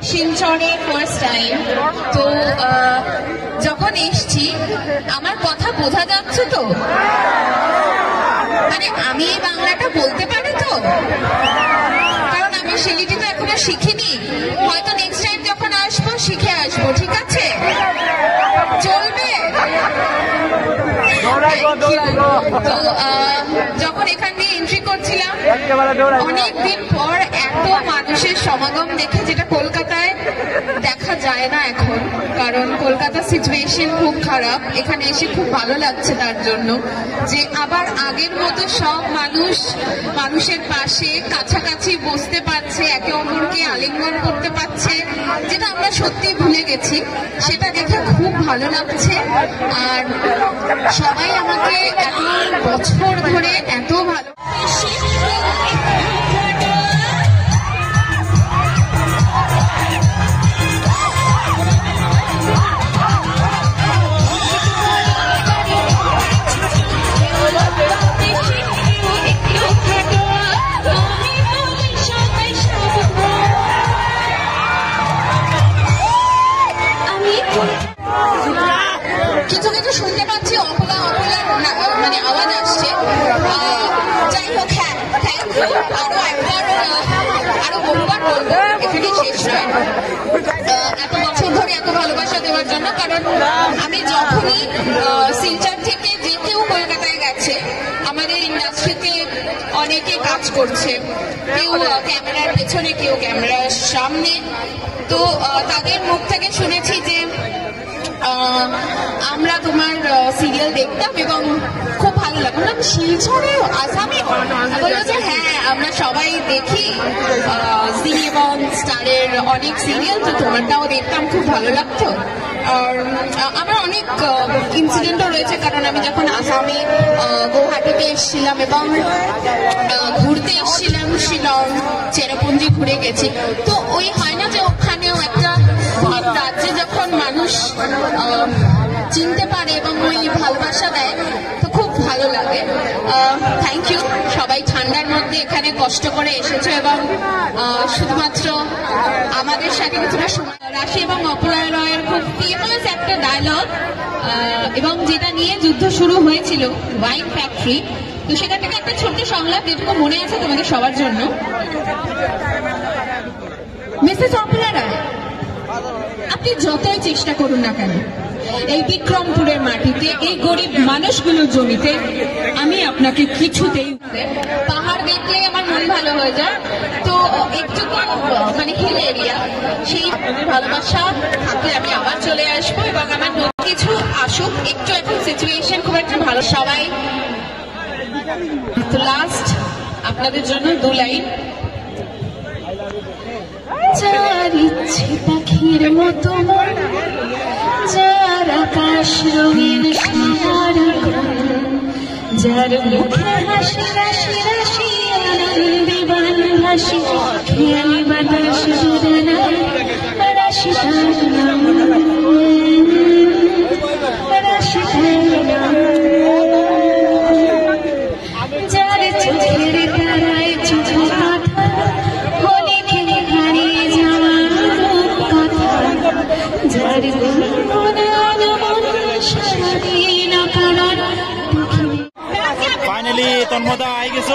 শিলচরে first time. তো যখন এসছি আমার কথা বোঝা যাচ্ছে তো, মানে আমি এই বাংলাটা বলতে পারি তো, কারণ আমি শিলিটি তো এখনো শিখিনি, হয়তো নেক্সট টাইম যখন আসবো শিখে আসবো, ঠিক আছে? চলবে? তো যখন এখান দিয়ে এন্ট্রি করছিলাম অনেকদিন পর এত মানুষের সমাগম দেখে, যেটা কলকাতায় দেখা যায় না এখন, কারণ কলকাতার সিচুয়েশন খুব খারাপ। এখানে এসে খুব ভালো লাগছে তার জন্য যে আবার আগের মতো সব মানুষের পাশে কাছাকাছি বসতে পারছে, একে অপরকে আলিঙ্গন করতে পারছে, যেটা আমরা সত্যি ভুলে গেছি। সেটা দেখে খুব ভালো লাগছে। আর সবাই আমাকে এত বছর ধরে এত ভালো কিছু কিছু শুনতে পাচ্ছি, অপলা মানে আওয়াজ আসছে। যাই হোক, হ্যাঁ থ্যাংক ইউ। আরো বহুবার বলবো, এখানে শেষ নয়। এত বছর ধরে এত ভালোবাসা দেওয়ার জন্য, কারণ আমি যখনই শিলচর থেকে যে কেউ কলকাতায় গেছে, আমাদের ইন্ডাস্ট্রিতে অনেকে কাজ করছে, কেউ ক্যামেরার পেছনে, কেউ ক্যামেরার সামনে। তো তাদের মুখ থেকে শুনেছি যে আমরা তোমার সিরিয়াল দেখতাম এবং খুব ভালো লাগতো। শিলচরে আসামে বললো যে হ্যাঁ আমরা সবাই দেখি জি এবং স্টারের অনেক সিরিয়াল, তো তোমারটাও দেখতাম, খুব ভালো লাগতো। আর আমার অনেক ইনসিডেন্টও রয়েছে, কারণ আমি যখন আসামে গৌহাটিতে এসেছিলাম এবং ঘুরতে এসেছিলাম, শিলং চেরাপুঞ্জি ঘুরে গেছি। তো ওই হয় না যে ওখানেও একটা রাজ্যে যখন মানুষ চিনতে পারে এবং ওই ভালোবাসা দেয়, তো খুব ভালো লাগে। থ্যাংক ইউ সবাই, ঠান্ডার মধ্যে এখানে কষ্ট করে এসেছো এবং শুধুমাত্র আমাদের সাথে কিছুটা সময়। রাশি এবং অপরায় রয়ের খুব ফেমাস একটা ডায়লগ, এবং যেটা নিয়ে যুদ্ধ শুরু হয়েছিল, ওয়াইন ফ্যাক্টরি। তো সেখান থেকে একটা ছোট্ট সংলাপ যেটুকু মনে আছে তোমাদের সবার জন্য। মিসেস অপরা রায়, আপনি যতই চেষ্টা করুন না কেন, এই বিক্রমপুরের মাটিতে, এই গরিব মানুষগুলোর জমিতে আমি আপনাকে কিছুতেই, পাহাড় দেখলে আমার মন ভালো হয়ে যায়। তো একটু মানে হিল এরিয়া, সেই ভালোবাসা থাকলে আমি আবার চলে আসবো এবং আমার কিছু আসুক। একটু এখন সিচুয়েশন খুব একটা ভালো, সবাই। তো লাস্ট আপনাদের জন্য 2 লাইন। যার ইচ্ছে পাখির মতো, যার আকাশ রঙিন সারা, যার মুখে হাসি রাশি রাশি আনন্দে বান হাসি, খেয়াল বাতাস জুড়ে না রাশি রাশি, যার চোখের তারায় চোখে কথা, হলে খেলে হারিয়ে যাওয়া কথা, যার ফাইনালি তন্ময়দা আই গেছো।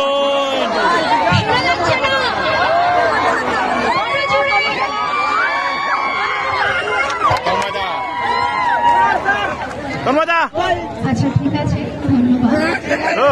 তন্ময়দা, আচ্ছা ঠিক আছে, ধন্যবাদ।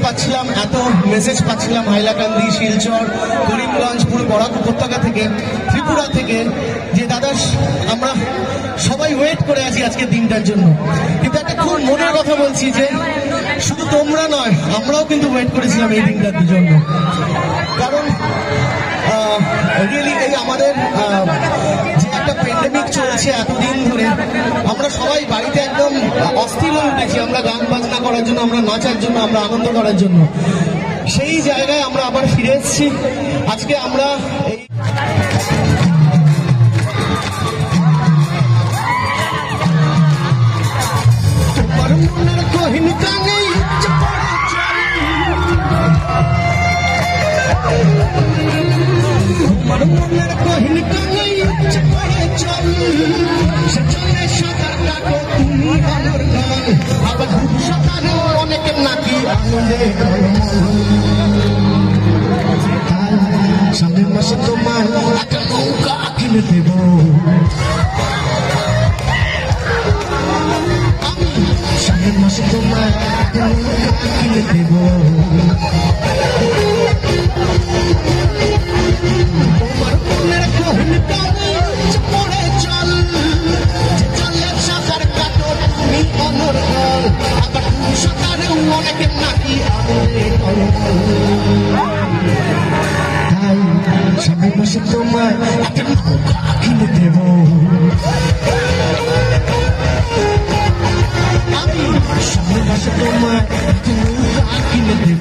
পাচ্ছিলাম, এত মেসেজ পাচ্ছিলাম হাইলাকান্দি, শিলচর, করিমগঞ্জ, পুরো বরাক উপত্যকা থেকে, ত্রিপুরা থেকে, যে দাদা আমরা সবাই ওয়েট করে আছি আজকের দিনটার জন্য। কিন্তু একটা খুব মনের কথা বলছি যে শুধু তোমরা নয়, আমরাও কিন্তু ওয়েট করেছিলাম এই দিনটার জন্য। কারণ রিয়েলি এই আমাদের যে একটা প্যান্ডেমিক চলছে এতদিন ধরে, আমরা সবাই বাড়িতে একদম অস্থির হয়ে উঠেছি, আমরা গান বাজনা করার জন্য, আমরা নাচার জন্য, আমরা আনন্দ করার জন্য। সেই জায়গায় আমরা আবার ফিরে এসেছি। আজকে আমরা এই তোমার মনের কহিনী কানে তোমার মনের কহিনী কানে পড়ে চল, সে চলে সাঁতার কাটো তুমি আমার গান, আবার সাঁতারে অনেকের নাকি আনন্দে সামনের মাসে তোমার একটা নৌকা কিনে দেব, আমি সামনের মাসে তোমার একটা নৌকা কিনে দেব। তোমার মনের কহিনী কানে পড়ে চল, চলে সাঁতার কাটো তুমি অনর গান, আবার সাঁতারে অনেকের নাকি আনন্দে সামনের মাসে তোমার একটা নৌকা কিনে দেব, আমি সামনের মাসে তোমার একটা নৌকা কিনে দেব।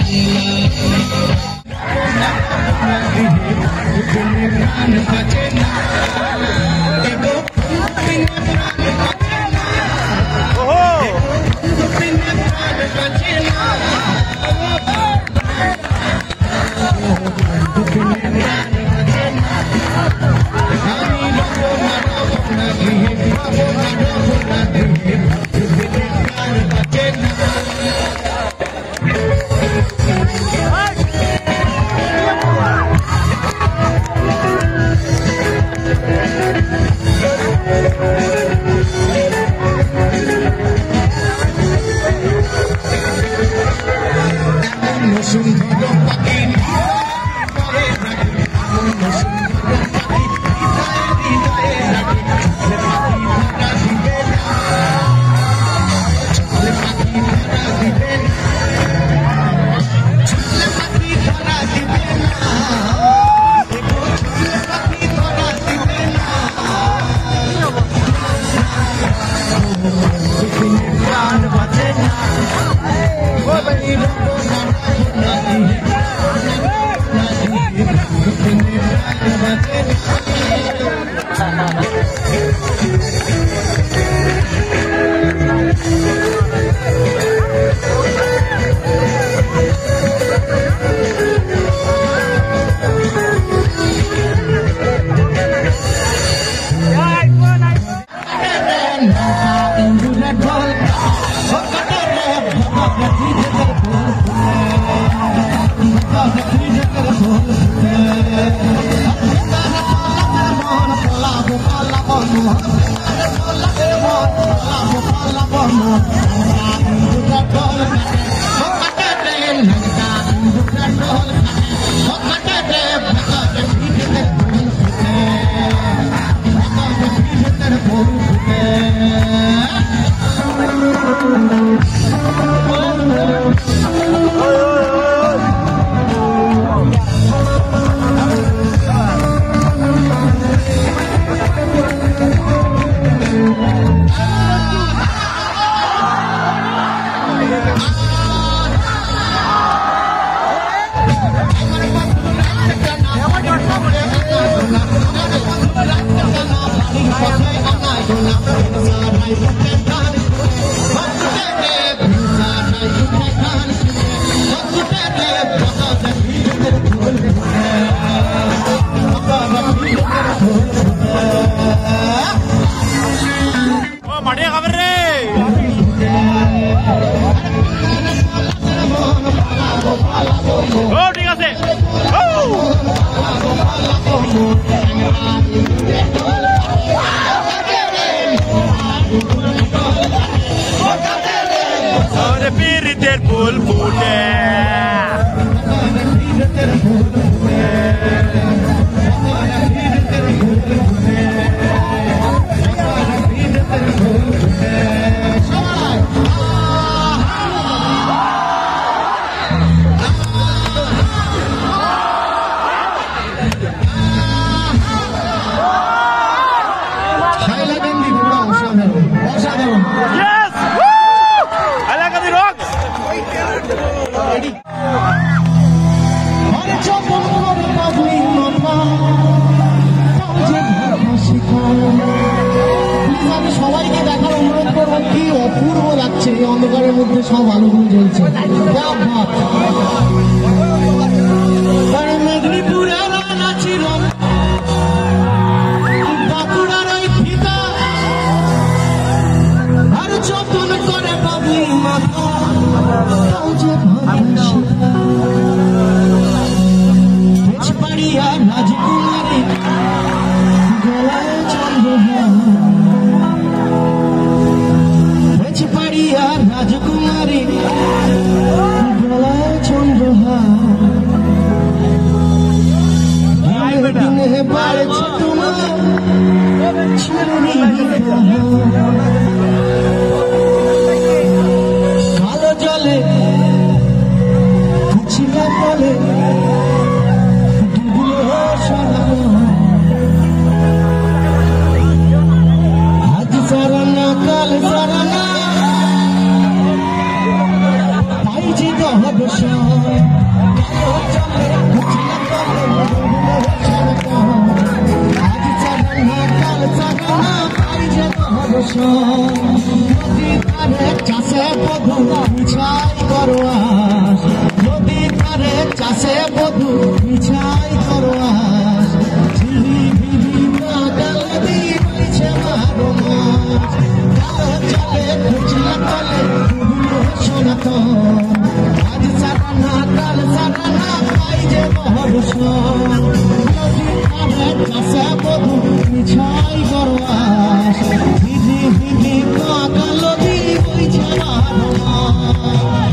অন্ধকারের মধ্যে সব আলোগুলো জ্বলছে। মেদিনীপুরের নাচির বাঁকুড়ার ওই ফিতা আর যতন করে বাবুই মাথা আর রাজকুমারী গলায় চন্দ্রহার আর রাজকুমারী গলায় চন্দ্রহার দিনে বাড়ছে তোমার কালো জলে ছিলে বলে আজ সারানা কাল সারানা পাইছি তো চাষে বধু মিছাই করোয়াস, নদী ধারে চাষে বধু মিছাই করোয়াস, ঝিলি ঝিলি পাগল নদী বইছে মারো মাছ, কালো চলে খুচলা তলে ডুবলো সনাতন, আজ সারানা কাল সারানা পাই যে বহরসন, নদী ধারে চাষে বধু মিছাই করোয়াস, ঝিলি ঝিলি পাগল নদী বইছে মারো মাছ।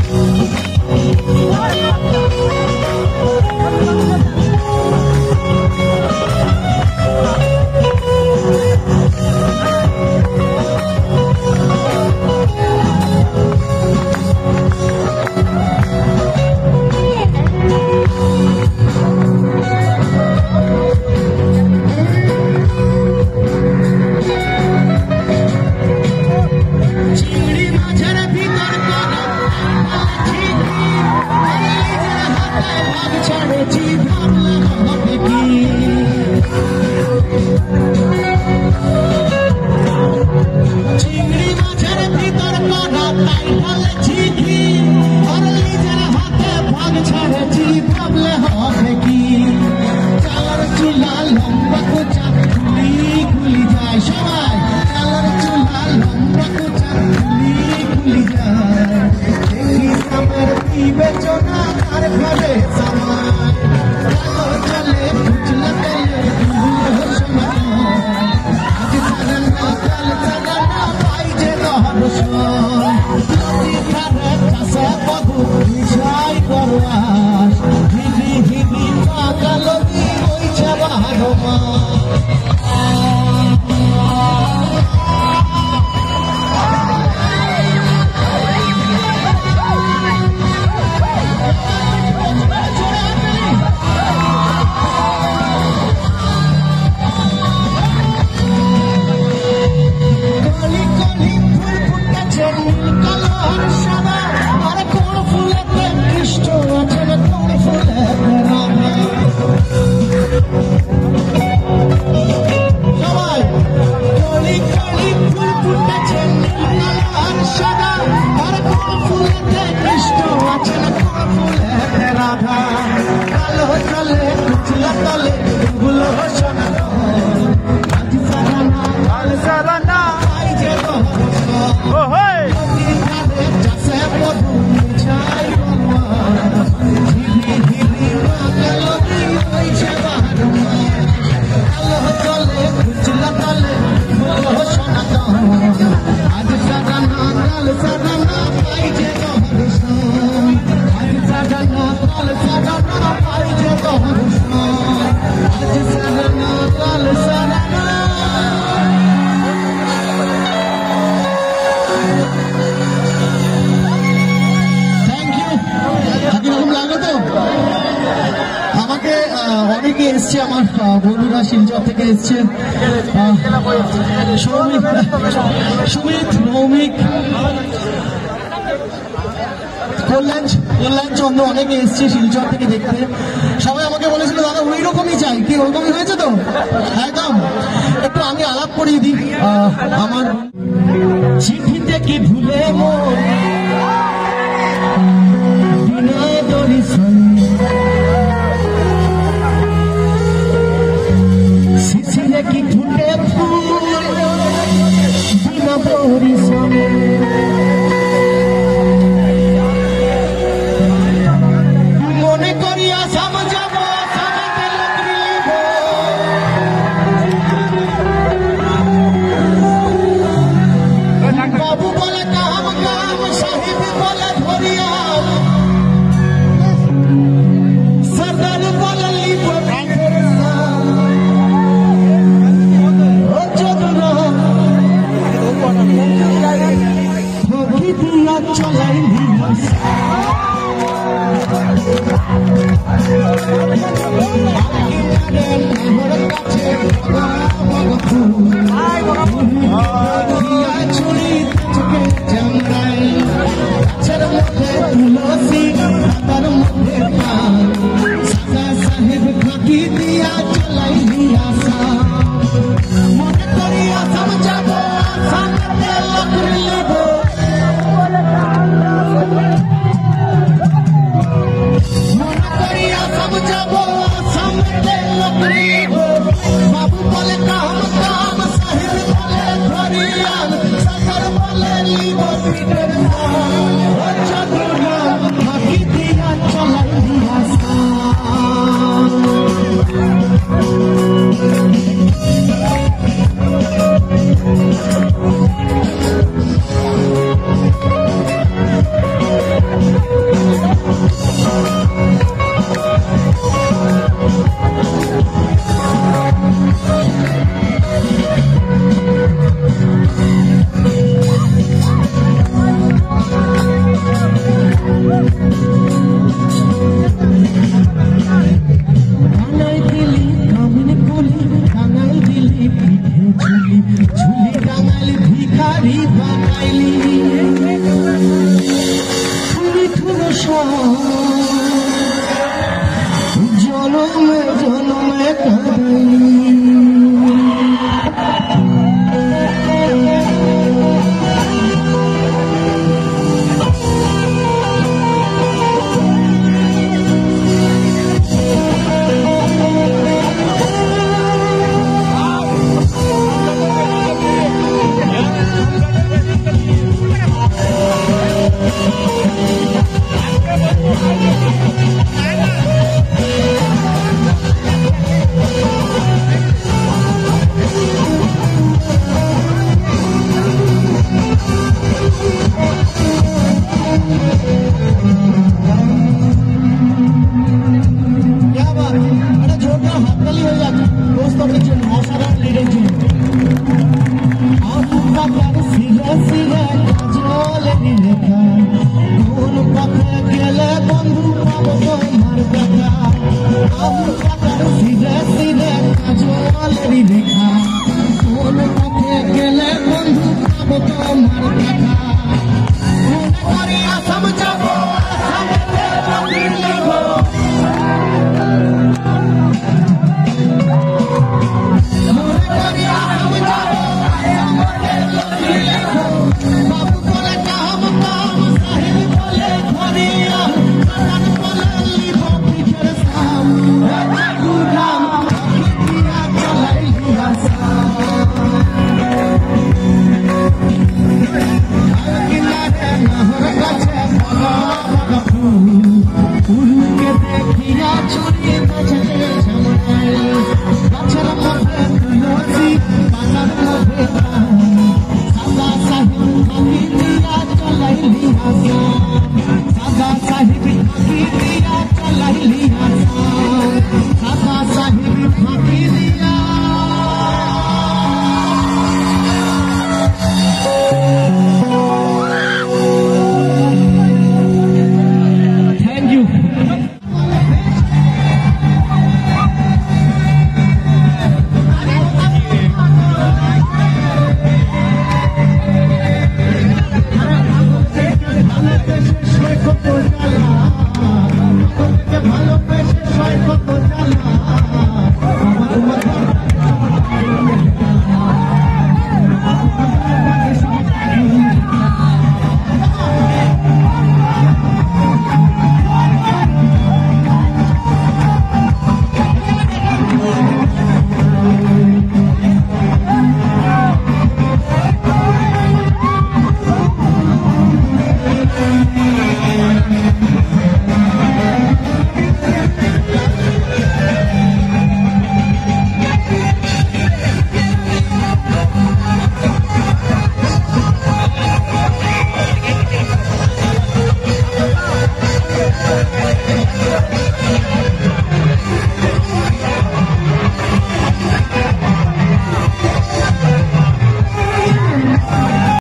এসছে আমার বন্ধুরা শিলচর থেকে এসছে, সুমিত, ভৌমিক, কল্যাণ চন্দ্র অনেকে এসছে শিলচর থেকে দেখতে। সবাই আমাকে বলেছিল দাদা ওই রকমই চাই, কি ওরকমই হয়েছে তো একদম। একটু আমি আলাপ করিয়ে দিই। আমার চিঠিতে কি ভুলে শিশিরে কি ফুটে ফুল বিনা পরিশ্রমে, মনে করি আসাম যাব বাবু বলে কাম কাম সাহি জনমে জনমে কাঁদাই